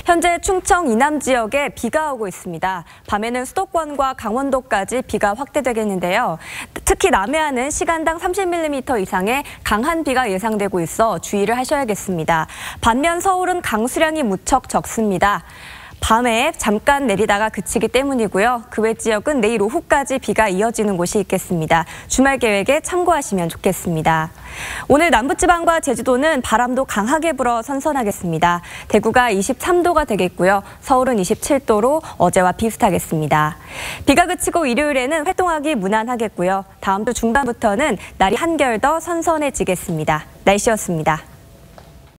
현재 충청 이남 지역에 비가 오고 있습니다. 밤에는 수도권과 강원도까지 비가 확대되겠는데요. 특히 남해안은 시간당 30mm 이상의 강한 비가 예상되고 있어 주의를 하셔야겠습니다. 반면 서울은 강수량이 무척 적습니다. 밤에 잠깐 내리다가 그치기 때문이고요. 그 외 지역은 내일 오후까지 비가 이어지는 곳이 있겠습니다. 주말 계획에 참고하시면 좋겠습니다. 오늘 남부지방과 제주도는 바람도 강하게 불어 선선하겠습니다. 대구가 23도가 되겠고요. 서울은 27도로 어제와 비슷하겠습니다. 비가 그치고 일요일에는 활동하기 무난하겠고요. 다음 주 중반부터는 날이 한결 더 선선해지겠습니다. 날씨였습니다.